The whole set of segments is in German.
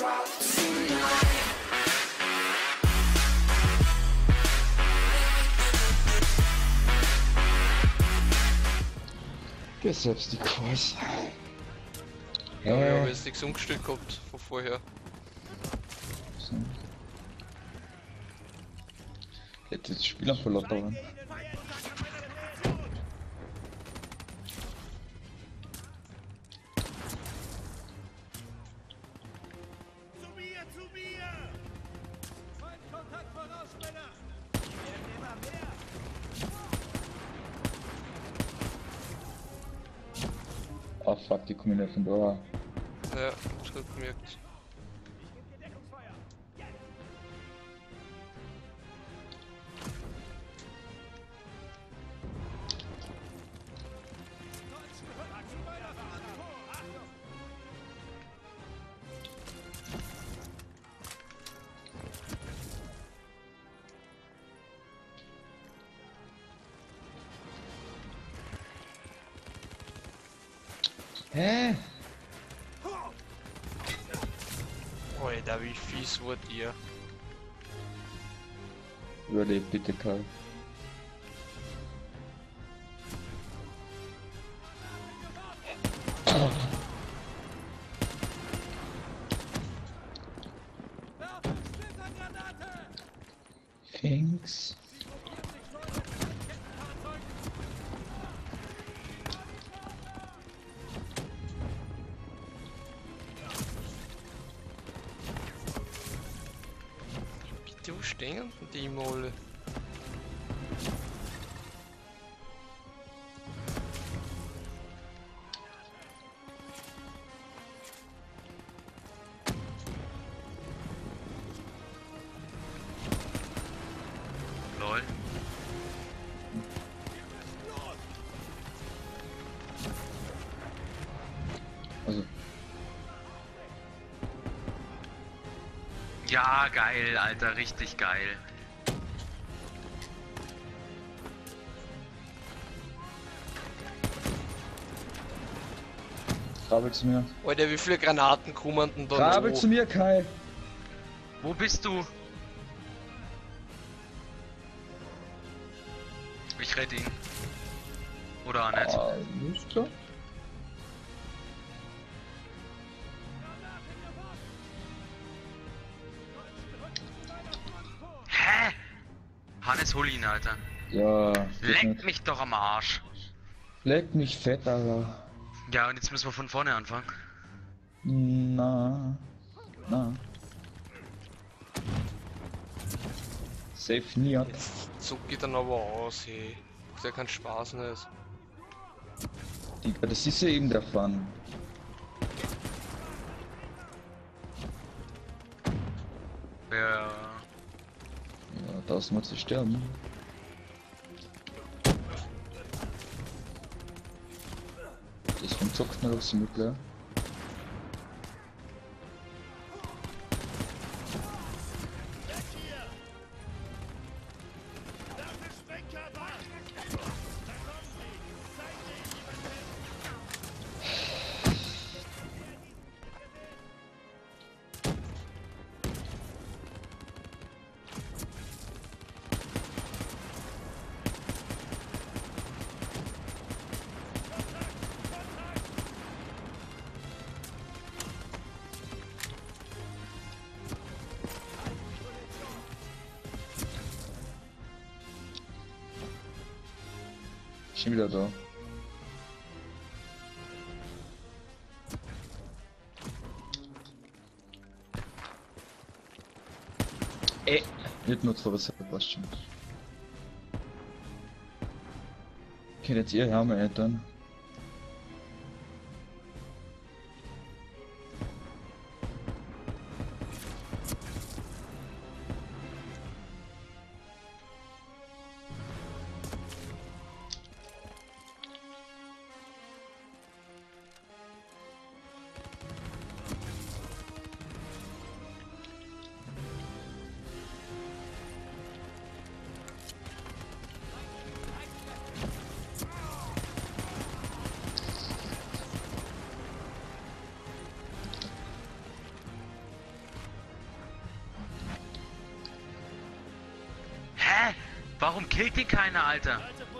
Geh selbst die Kurs. Ja, ich habe jetzt nichts umgestellt gehabt von vorher. So. Hätte jetzt Spieler verloren. Ah fuck, die kommen ja von da. Ja, schon gemerkt. Hä? Alter, wie fies wurd ihr? Überlebt bitte, Karl. Thanks. Bitte, wo stehen denn die Mole? Lol. Also, Ja, geil, Alter, richtig geil. Krabbel zu mir. Alter, wie viele Granaten kommen denn da Krabbel noch? zu mir, Kai. Wo bist du? Ich rette ihn. Oder auch nicht. Ah, ist klar. Hä? Hannes, hol ihn, Alter. Ja, Leck mich doch am Arsch. Leck mich fett, Alter. Ja, und jetzt müssen wir von vorne anfangen. Na. Na. Safe nie. So geht dann aber aus, hey. Ist ja kein Spaß nicht. Digga, das ist ja eben der Fun. Ja. Ja, da ist mal zu sterben. Das vom Zockt noch aus dem Mittel. Schon wieder da. Nicht nur zwei Wasser, passt schon. Okay, jetzt ihr Helme eltern. Warum killt ihn keiner, Alter?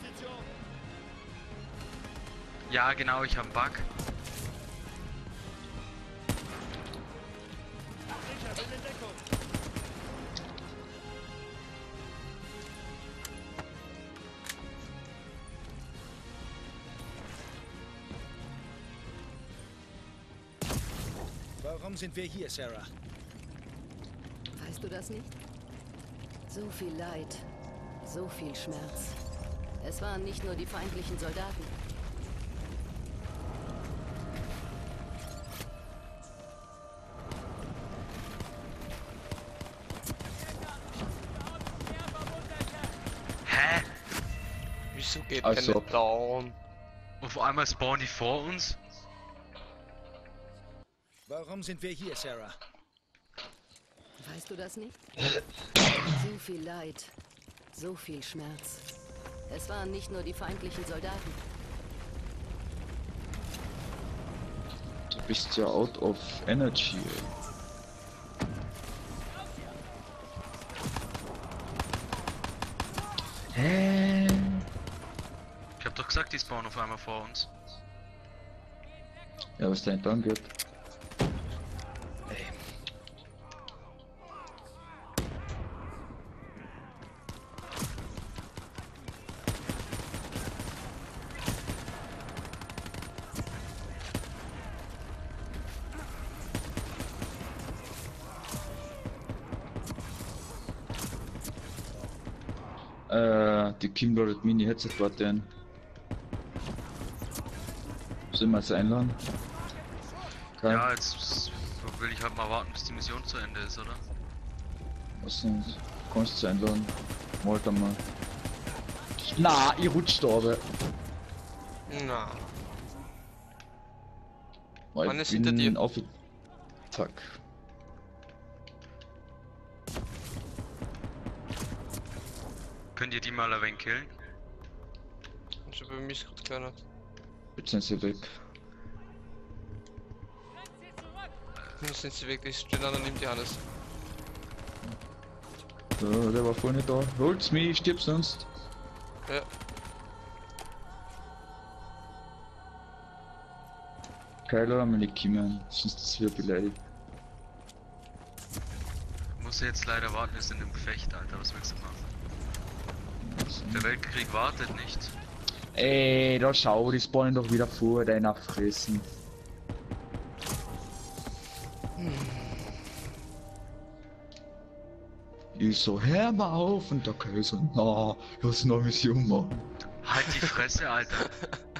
Ja, genau, ich hab einen Bug. Warum sind wir hier, Sarah? Weißt du das nicht? So viel Leid, so viel Schmerz. Es waren nicht nur die feindlichen Soldaten. Hä? Wieso geht Also- der nicht down? Und vor einmal spawnen die vor uns? Warum sind wir hier, Sarah? Weißt du das nicht? So viel Leid, so viel Schmerz. Es waren nicht nur die feindlichen Soldaten. Du bist ja out of energy. Hä? Ich hab doch gesagt, die spawnen auf einmal vor uns. Ja, was da entlang geht. Die Kimloaded Mini Headset warten. Sollen wir es einladen? Kein, Ja, jetzt will ich halt mal warten, bis die Mission zu Ende ist, oder? Was sind? Kannst du es einladen? Mal dann mal. Na, ich rutsch da aber. Na, Weil Mann ich ist hinter bin dir. auf. Zack. Könnt ihr die mal ein wenig killen? ich hab bei mir gerade keiner. Jetzt sind sie weg. Nun sind sie wirklich stehen an und nimmt die alles. So, der war vorne da. Holt's mich, ich stirb sonst. Ja, Keiner haben wir nicht kommen, sonst ist wir beleidigt. Muss jetzt leider warten, wir sind im Gefecht, Alter. Was willst du machen? Der Weltkrieg wartet nicht. Ey, da schau, die spawnen doch wieder vor, deiner Fressen. Ich so, hör mal auf, und der Kaiser, na, lass noch Mission machen. Halt die Fresse, Alter.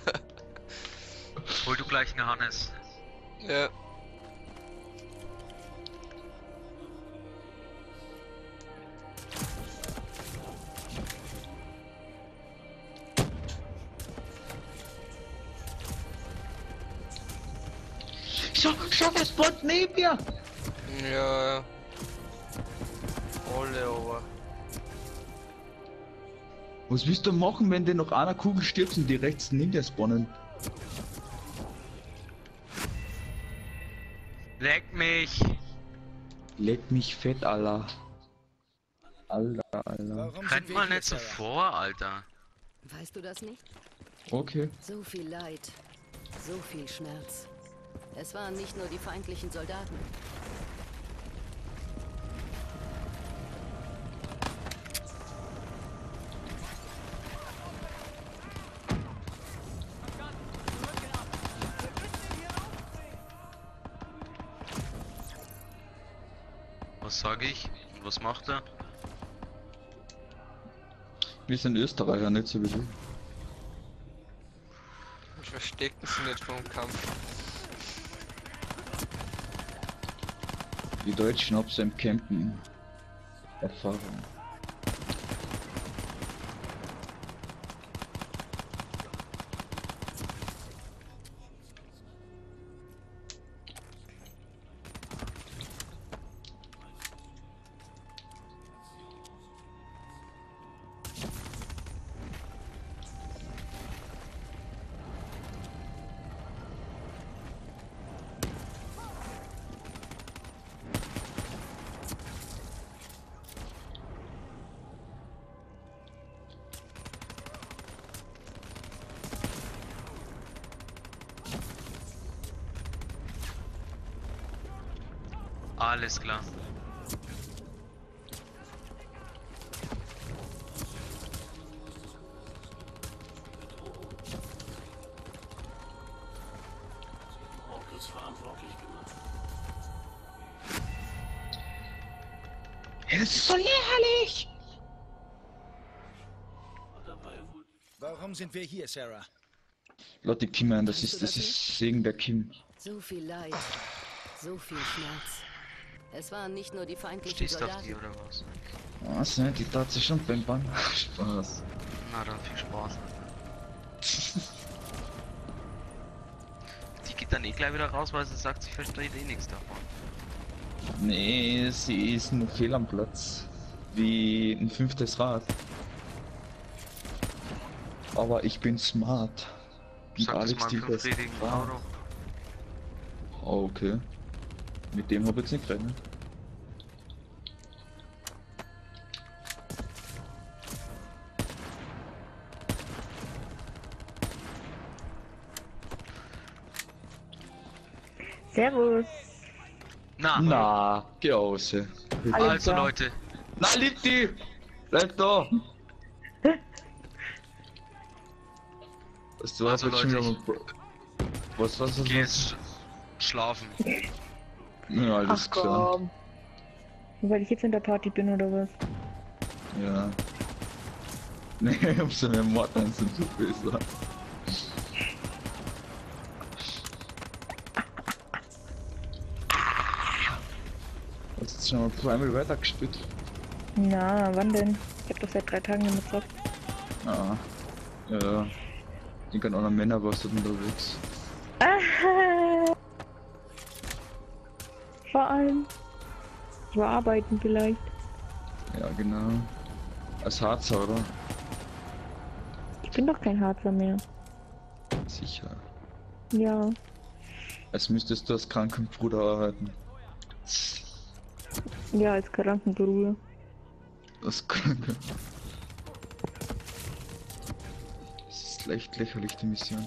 Hol du gleich einen Hannes. ja. Schau, der spawnt neben mir! Ja, ja. Alle aber. Was willst du machen, wenn du noch einer Kugel stirbst und die rechts neben dir spawnen? Leck mich! Leck mich fett, Alter. Alter. Warum Rennt sind wir mal hier, nicht so Sarah? vor, Alter. Weißt du das nicht? Okay. So viel Leid, so viel Schmerz. Es waren nicht nur die feindlichen Soldaten. Was sag ich? Und was macht er? Wir sind Österreicher, nicht so wie du. Ich versteckten sie nicht vom Kampf. Die Deutschen haben so im Campen Erfahrung. Alles klar. Das ist so lächerlich! Warum sind wir hier, Sarah? Leute, Kim, das Weißt ist, du das das ist Segen der Kim. So viel Leid, so viel Schmerz. Es waren nicht nur die feindlichen Stehst du auf Soldaten. die oder was? Was, ne? Die tat sich schon pimpern. Spaß. Na dann viel Spaß. Die geht dann eh gleich wieder raus, weil sie sagt, sie versteht eh nichts davon. Nee, sie ist nur fehl am Platz. Wie ein 5. Rad. Aber ich bin smart. Und Sag das mal die für Friedrich Auto. Oh, okay. Mit dem hab ich jetzt nicht gerechnet. Servus. Na, geh aus. ey. Also Leute, Na, Litti! Bleib da! Was du Also, hast schon Leute, wieder mal... Was? geh jetzt schlafen. Ja, alles Ach klar. komm. Nur weil ich jetzt in der Party bin oder was? Ja. Nee, umso mehr Mord sind so besser. Hast du jetzt schon mal zweimal weitergespielt? Na, wann denn? Ich hab doch seit 3 Tagen nicht mehr gezockt. Ah. Ja. Die kann auch noch Männer was unterwegs. Vor allem. Ich war arbeiten vielleicht. Ja, genau. Als Harzer, oder? Ich bin doch kein Harzer mehr. Sicher. Ja. Als müsstest du als Krankenbruder arbeiten. Ja, als Krankenbruder. Das Kranke. Das ist echt lächerlich, die Mission.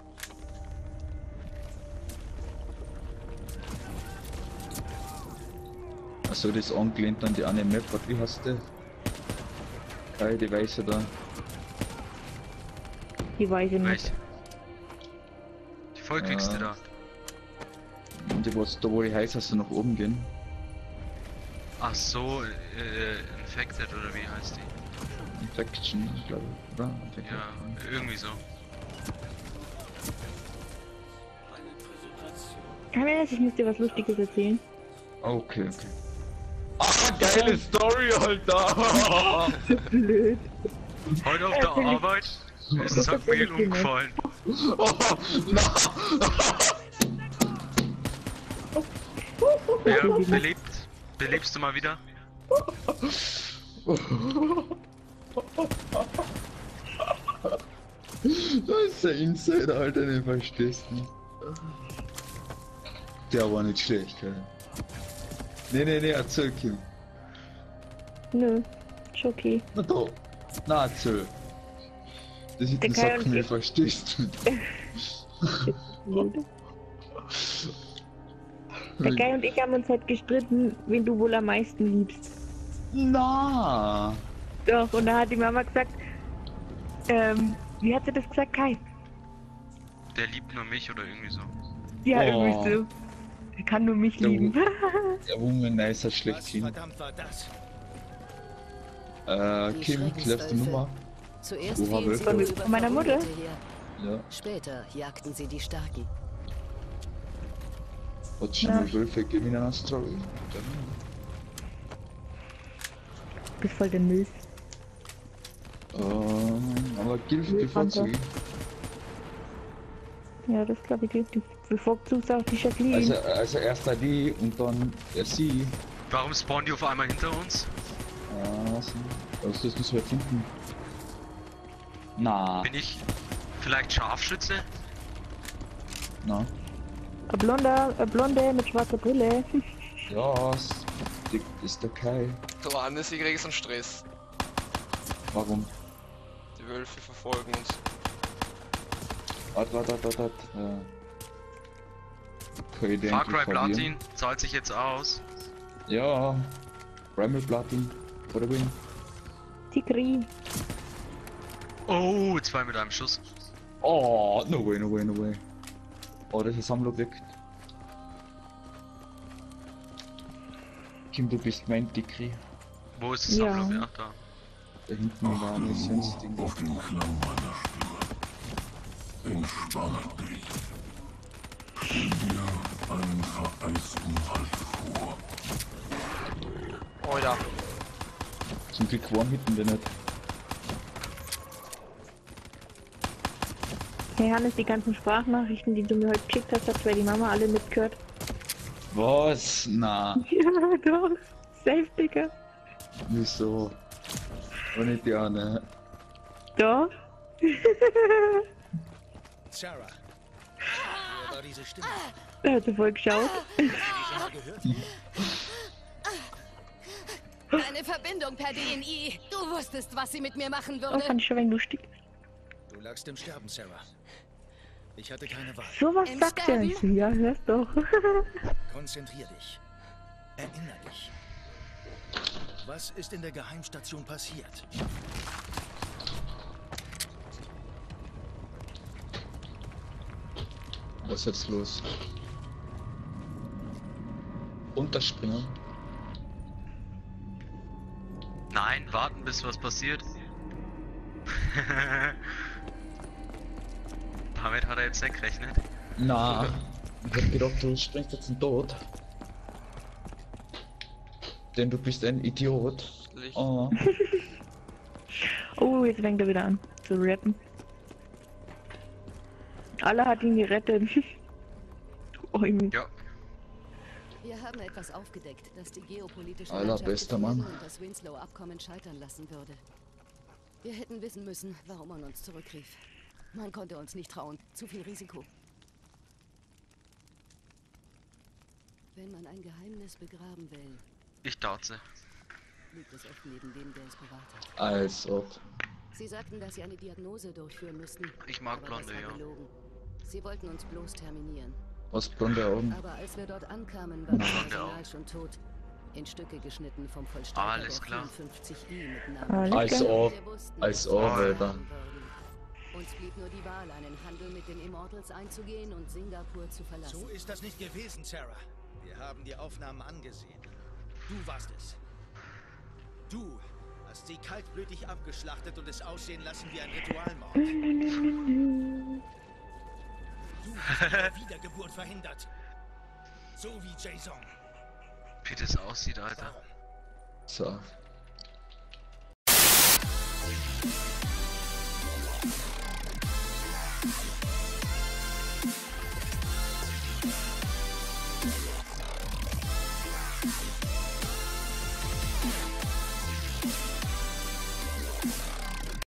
Also das ist angelehnt an die eine Map, wie heißt die? Die weiße da. Die weiß ich nicht. Welche? Die vollquickste da. Und die was da wo die heiß hast du nach oben gehen. Ach so, Infected oder wie heißt die? Infection, ich glaube, oder? Infection. Ja, irgendwie so. Hannes, ich muss dir was Lustiges erzählen. Okay. Ach, geile Story, Alter! Blöd. Heute auf der Arbeit ist St. Mehl umgefallen. Ja, belebst du mal wieder? Das ist der Insider, Alter, den verstehst du nicht. Der war nicht schlecht, gell? Nee, erzähl, Kim. Nö, ist okay. Na doch. Na, erzähl. Das ist Der ein Kai Sack, und mir ich- verstehst du. Blöd. Der Guy und ich haben uns halt gestritten, wen du wohl am meisten liebst. Na. Doch, und da hat die Mama gesagt, wie hat sie das gesagt, Kai? Der liebt nur mich oder irgendwie so. Ja, Oh. irgendwie so. Er kann nur mich Der lieben. Der Womanizer Was schlechthin. verdammt war das? Die Kim, klärst die Schreckenswölfe. Nummer? Zuerst Woher fielen sie willst du? nur über Von meiner Mutter? Verwundete her. Ja. Später jagten sie die Starken. Hat schon Na. mal Wölfe gegeben in einer Story? Du bist voll der Müll. Aber Gilf bevorzugt. Ja, das glaube ich. Du bevorzugst auch die Jacqueline. Also erst die und dann sie. Warum spawnen die auf einmal hinter uns? Was das müssen wir finden? Na, Bin ich vielleicht Scharfschütze? na. Ein Blonde mit schwarzer Brille. Ja, das ist der Kai. Du Hannes, ich krieg so einen Stress. Warum? Die Wölfe verfolgen uns. Warte. Okay, den Far Cry Platin zahlt sich jetzt aus. Ja. Primal Platin. For the win. Tigri. Oh, 2 mit einem Schuss. Oh, no way, no way, no way. Oh, das ist Sammlobjekt. Kim, du bist mein Dickri. Wo ist das Ja. Sammlung? Ach, da. Da hinten war ein Missionsding. Auf den Klang meiner Stimme. Entspanne dich. Stell dir einen vereisten Wald vor. Oh ja. Zum Glück one-hitten wir nicht. Hey Hannes, die ganzen Sprachnachrichten, die du mir heute geschickt hast, hat zwar die Mama alle mitgehört. Was? Na, Ja, doch. Safe, Digga. wieso? Und nicht die Anne. Doch. Sarah. Wer war diese Stimme? Da hat sie voll geschaut. Hast du die schon mal gehört? Eine Verbindung per DNI. Du wusstest, was sie mit mir machen Oh, würde. fand ich schon ein wenig lustig. Du lagst im Sterben, Sarah. Ich hatte keine Wahl. Sowas Im sagt er Sterben? nicht. Ja, hörst doch. Konzentrier dich. Erinnere dich. Was ist in der Geheimstation passiert? Was ist jetzt los? Unterspringen? Nein, warten bis was passiert. Damit hat er jetzt nicht gerechnet. Na, ich hab gedacht, du springst jetzt in den Tod. Denn du bist ein Idiot. Licht. Oh. Oh, jetzt fängt er wieder an zu rappen. Allah hat ihn gerettet. Oh, ihm. Ja, Wir haben etwas aufgedeckt, das die geopolitische Allerbester Mann. und das Winslow-Abkommen scheitern lassen würde. Wir hätten wissen müssen, warum man uns zurückrief. Man konnte uns nicht trauen. Zu viel Risiko. Wenn man ein Geheimnis begraben will, ich darze. liegt es oft neben dem, der es bewahrt hat. Als ob. Sie sagten, dass sie eine Diagnose durchführen müssten. Ich mag aber das Blonde, war ja. gelogen. Sie wollten uns bloß terminieren. Was blonde Augen. Aber als wir dort ankamen, war das Blonde Personal Augen. schon tot. In Stücke geschnitten vom Vollstrecker Alles der klar. 54i mit Namen. Alles Als klar. ob. Wir wussten, Als dass wir ob, Alter. sterben würden. Uns blieb nur die Wahl, einen Handel mit den Immortals einzugehen und Singapur zu verlassen. So ist das nicht gewesen, Sarah. Wir haben die Aufnahmen angesehen. Du warst es. Du hast sie kaltblütig abgeschlachtet und es aussehen lassen wie ein Ritualmord. Du hast ihre Wiedergeburt verhindert. So wie Jason. Wie das aussieht, Alter. Warum? So.